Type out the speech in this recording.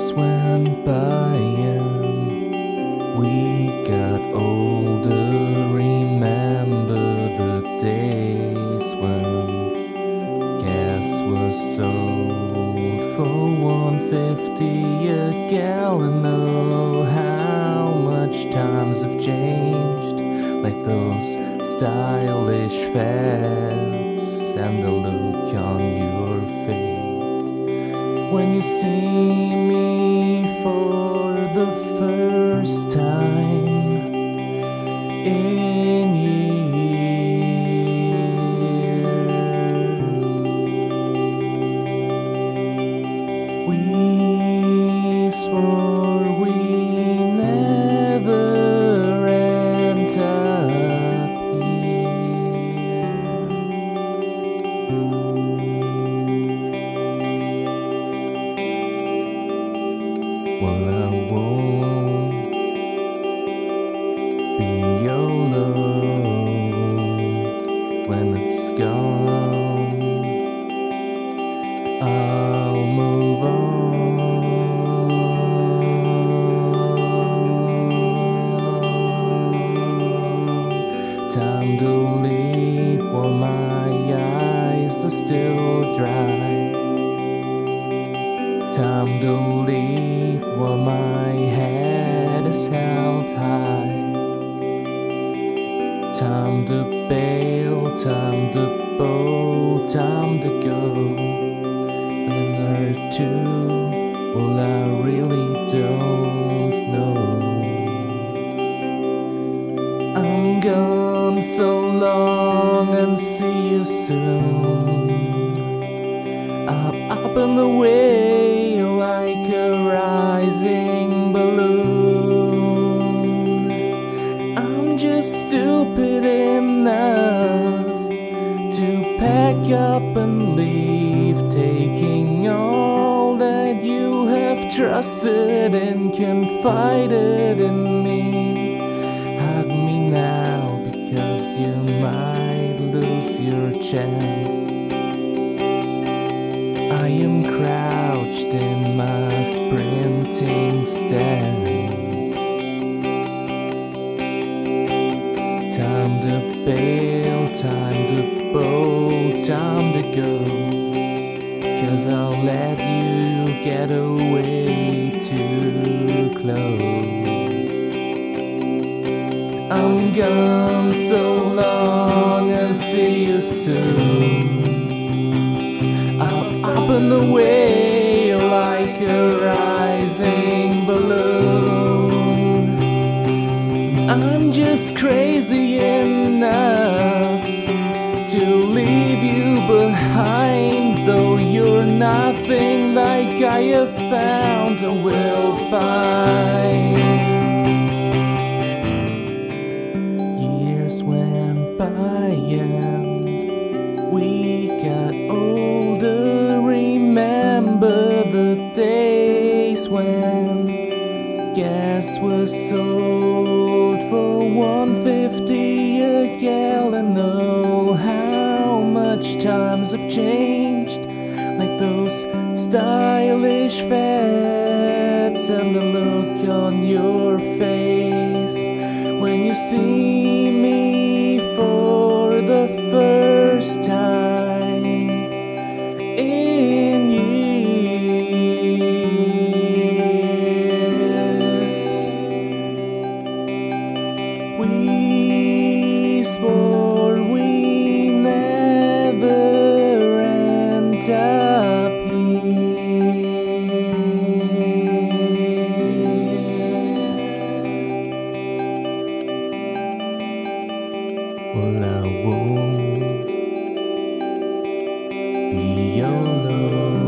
Years went by and we got older. Remember the days when gas was sold for $1.50 a gallon. Oh, how much times have changed, like those stylish fads and the look on your face when you see me for the first time in years. We swore we never end up here. Well, I won't be alone when it's gone. I'll move on. Time to leave while my eyes are still dry. Time to leave while my head is held high. Time to bail, time to bow, time to go. Where to? Well, I really don't know. I'm gone so long and see you soon. Up and away like a rising balloon. I'm just stupid enough to pack up and leave, taking all that you have trusted and confided in me. Hug me now, because you might lose your chance. I am crouched in my sprinting stance. Time to bail, time to bow, time to go. 'Cause I'll let you get away too close. I'm gone so long and see you soon. Up and away like a rising balloon. I'm just crazy enough to leave you behind, though you're nothing like I have found or will find. Years went by and we got older. Remember the days when gas was sold for $1.50 a gallon. Oh, how much times have changed, like those stylish fads and the look on your face when you see me for the first time in years. We swore we never end up here. Well, I won't be alone.